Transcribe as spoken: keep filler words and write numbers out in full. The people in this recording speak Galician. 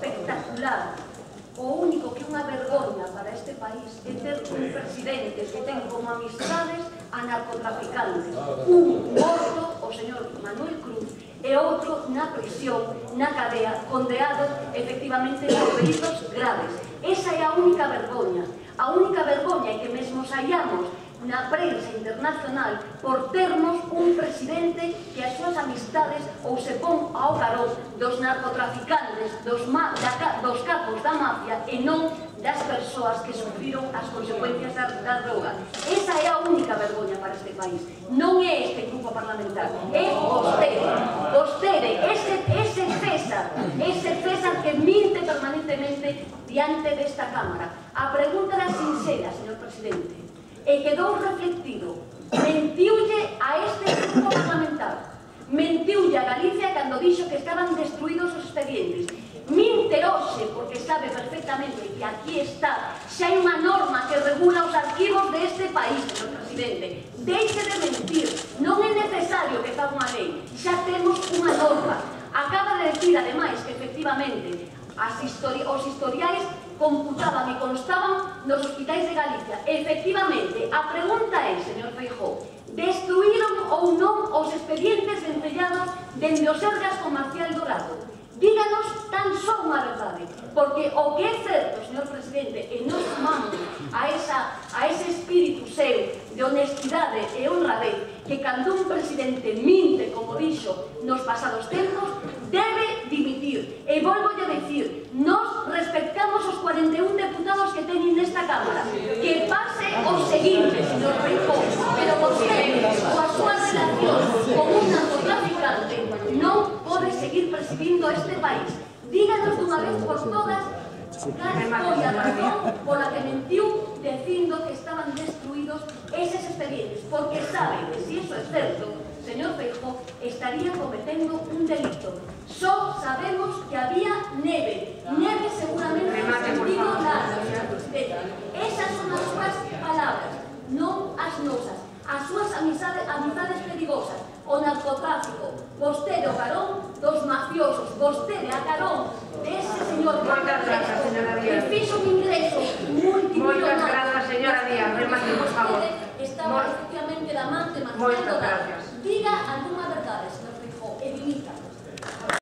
espectacular. O único que é unha vergoña para este país é ter un presidente que ten como amistades a narcotraficantes. Un morto, o señor Manuel Cruz, e outro na prisión, na cadea, condeados efectivamente por delitos graves. Esa é a única vergoña. A única vergoña é que mesmo saiamos na prensa internacional por termos un presidente que as súas amistades ou se pon ao carón dos narcotraficantes, dos, ma, da, dos capos da mafia e non das persoas que sufriron as consecuencias da, da droga. Esa é a única vergoña para este país. Non é este grupo parlamentario, é vostede. Vostede, ese, ese César, ese César que minte permanentemente diante desta Cámara. A pregunta era sincera, señor presidente, e quedou reflectido. Mentiulle a este grupo parlamentario, mentiulle a Galicia cando dixo que estaban destruídos os expedientes. Minte hoxe, porque sabe perfectamente que aquí está, xa hai unha norma que regula os arquivos deste país, señor presidente. Deixe de mentir, non é necesario que faga unha lei, xa temos unha norma. Acaba de decir, ademais, que efectivamente as histori os historiais computaban e constaban nos hospitais de Galicia. Efectivamente, a pregunta é, señor Feijóo, destruíron ou non os expedientes vencellados dende o Sergas con Marcial Dorado? Díganos tan só unha verdade, porque o que é certo, señor presidente, e nos sumamos a, esa, a ese espírito seu de honestidade e honradez, que cando un presidente minte, como dixo nos pasados tempos, debe dimitir. E volvo a decir, nos respectamos os cuarenta e un deputados que teñen nesta Cámara. Que pase o seguinte, señor Feijóo, pero vostede, coa súa relación con un narcotraficante, non pode seguir presidindo este país. Díganos dunha vez por todas cal foi a razón pola que mentiu dicindo que estaban destruídos eses expedientes, porque sabe que se iso é certo, señor Feijóo, estaría cometendo un delito. Só sabemos que había neve, neve seguramente en sentido largo, señor presidente. Esas son as súas palabras, non as nosas. As súas amizades, amizades perigosas, o narcotráfico, vostede o carón dos mafiosos, vostede a carón dese señor que fixo un ingreso multimillonario. Moitas grazas, señora Díaz, remate, por favor. Estaba efectivamente da man de Marcial Dorado. Diga algún